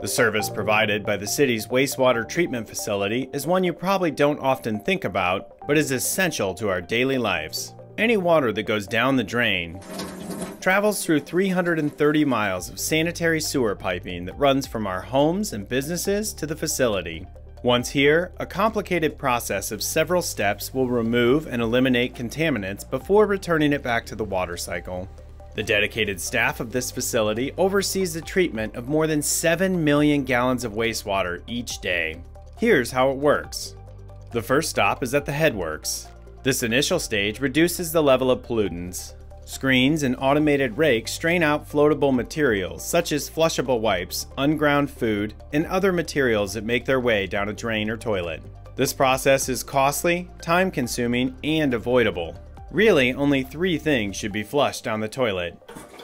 The service provided by the city's wastewater treatment facility is one you probably don't often think about, but is essential to our daily lives. Any water that goes down the drain travels through 330 miles of sanitary sewer piping that runs from our homes and businesses to the facility. Once here, a complicated process of several steps will remove and eliminate contaminants before returning it back to the water cycle. The dedicated staff of this facility oversees the treatment of more than 7 million gallons of wastewater each day. Here's how it works. The first stop is at the headworks. This initial stage reduces the level of pollutants. Screens and automated rakes strain out floatable materials such as flushable wipes, unground food, and other materials that make their way down a drain or toilet. This process is costly, time-consuming, and avoidable. Really, only 3 things should be flushed down the toilet: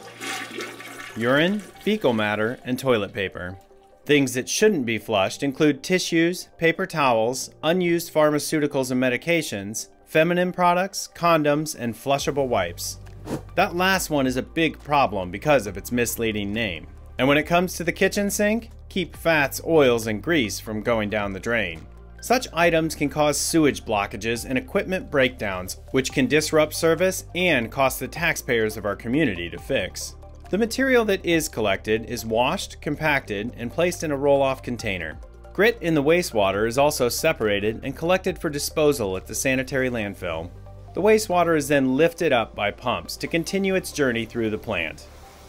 urine, fecal matter, and toilet paper. Things that shouldn't be flushed include tissues, paper towels, unused pharmaceuticals and medications, feminine products, condoms, and flushable wipes. That last one is a big problem because of its misleading name. And when it comes to the kitchen sink, keep fats, oils, and grease from going down the drain. Such items can cause sewage blockages and equipment breakdowns, which can disrupt service and cost the taxpayers of our community to fix. The material that is collected is washed, compacted, and placed in a roll-off container. Grit in the wastewater is also separated and collected for disposal at the sanitary landfill. The wastewater is then lifted up by pumps to continue its journey through the plant.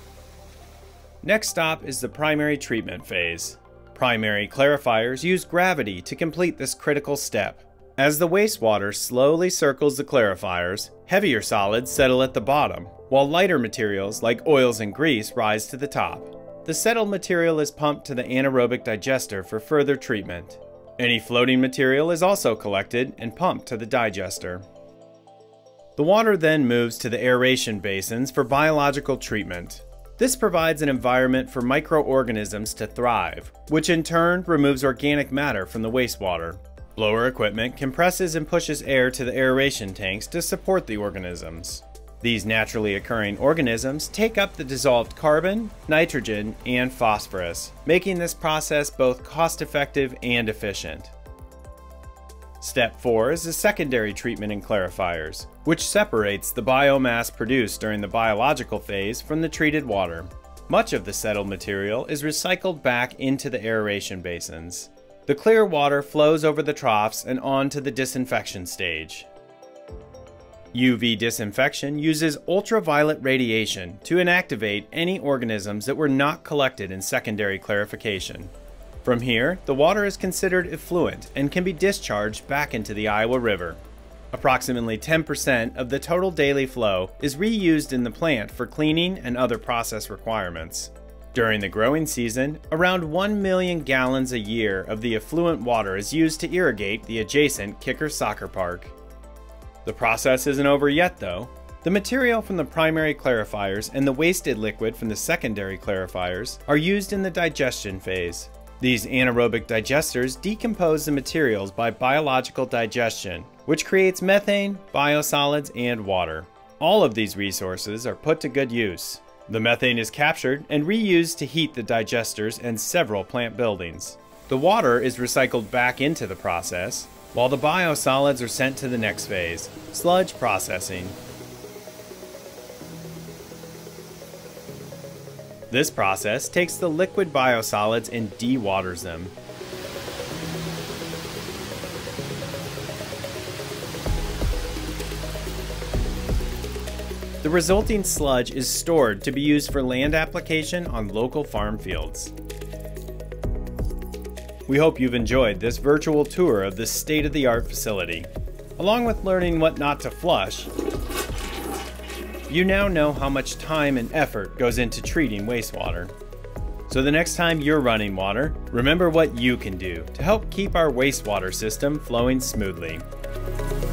Next stop is the primary treatment phase. Primary clarifiers use gravity to complete this critical step. As the wastewater slowly circles the clarifiers, heavier solids settle at the bottom, while lighter materials like oils and grease rise to the top. The settled material is pumped to the anaerobic digester for further treatment. Any floating material is also collected and pumped to the digester. The water then moves to the aeration basins for biological treatment. This provides an environment for microorganisms to thrive, which in turn removes organic matter from the wastewater. Blower equipment compresses and pushes air to the aeration tanks to support the organisms. These naturally occurring organisms take up the dissolved carbon, nitrogen, and phosphorus, making this process both cost-effective and efficient. Step 4 is the secondary treatment in clarifiers, which separates the biomass produced during the biological phase from the treated water. Much of the settled material is recycled back into the aeration basins. The clear water flows over the troughs and on to the disinfection stage. UV disinfection uses ultraviolet radiation to inactivate any organisms that were not collected in secondary clarification. From here, the water is considered effluent and can be discharged back into the Iowa River. Approximately 10% of the total daily flow is reused in the plant for cleaning and other process requirements. During the growing season, around 1 million gallons a year of the effluent water is used to irrigate the adjacent Kicker Soccer Park. The process isn't over yet though. The material from the primary clarifiers and the wasted liquid from the secondary clarifiers are used in the digestion phase. These anaerobic digesters decompose the materials by biological digestion, which creates methane, biosolids, and water. All of these resources are put to good use. The methane is captured and reused to heat the digesters and several plant buildings. The water is recycled back into the process, while the biosolids are sent to the next phase, sludge processing. This process takes the liquid biosolids and dewaters them. The resulting sludge is stored to be used for land application on local farm fields. We hope you've enjoyed this virtual tour of this state-of-the-art facility. Along with learning what not to flush, you now know how much time and effort goes into treating wastewater. So the next time you're running water, remember what you can do to help keep our wastewater system flowing smoothly.